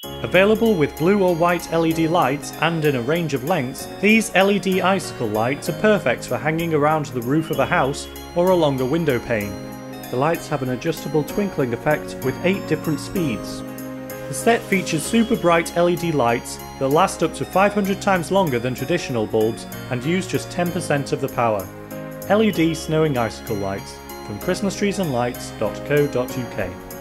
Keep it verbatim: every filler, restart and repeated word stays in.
Available with blue or white L E D lights and in a range of lengths, these L E D icicle lights are perfect for hanging around the roof of a house or along a window pane. The lights have an adjustable twinkling effect with eight different speeds. The set features super bright L E D lights that last up to five hundred times longer than traditional bulbs and use just ten percent of the power. L E D snowing icicle lights from Christmas trees and lights dot co dot U K.